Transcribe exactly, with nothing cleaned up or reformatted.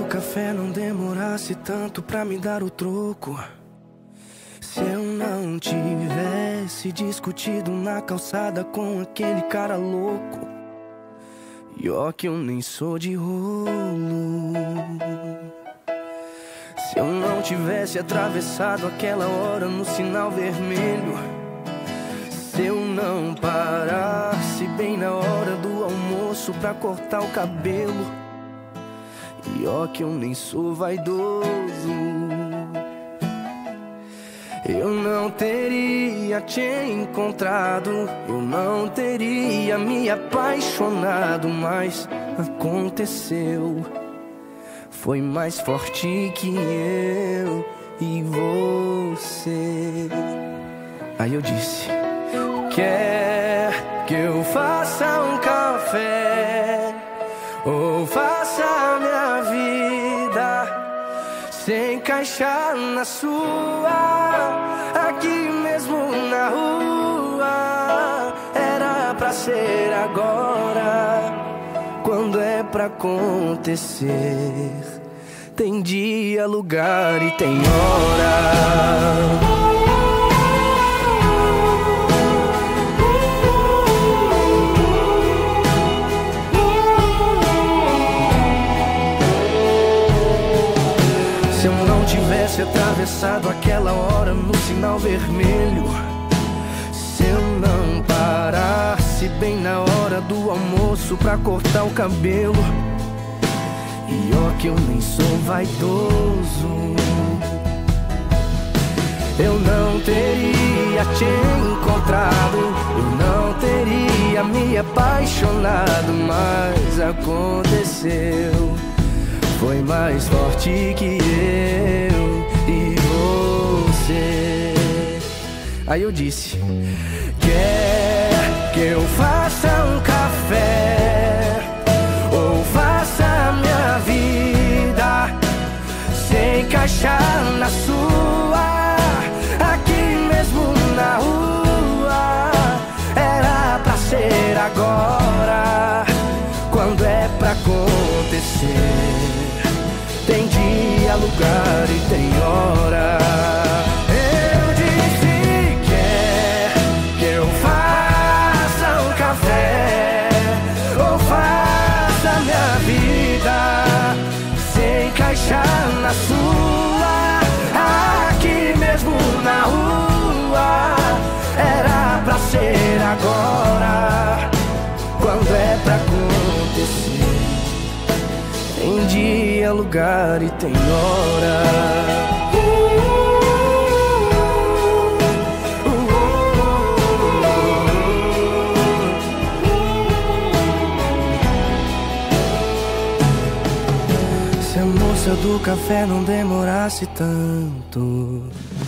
café não demorasse tanto pra me dar o troco, se eu não tivesse discutido na calçada com aquele cara louco. E ó que eu nem sou de rolo. Se eu não tivesse atravessado aquela hora no sinal vermelho, se eu não parasse bem na hora do almoço pra cortar o cabelo. E ó que eu nem sou vaidoso, eu não teria te encontrado, eu não teria me apaixonado. Mas aconteceu, foi mais forte que eu e você. Aí eu disse: quer que eu faça um café ou faça a minha vida se encaixar na sua, aqui mesmo na rua? Era pra ser agora, quando é pra acontecer. Tem dia, lugar e tem hora. Se eu não tivesse atravessado aquela hora no sinal vermelho, se eu não parasse bem na hora do almoço pra cortar o cabelo. E ó que eu nem sou vaidoso, eu não teria te encontrado, eu não teria me apaixonado. Mas aconteceu, foi mais forte que eu e você. Aí eu disse: quer que eu faça um café ou faça a minha vida se encaixar na sua, aqui mesmo na rua? Era pra ser agora, quando é pra acontecer. Tem dia, lugar e tem hora. Eu disse: quer que eu faça um café ou faça a minha vida se encaixar na sua, aqui mesmo na rua? Era pra ser agora, quando é pra acontecer. Tem dia, lugar e tem hora. Se a moça do café não demorasse tanto.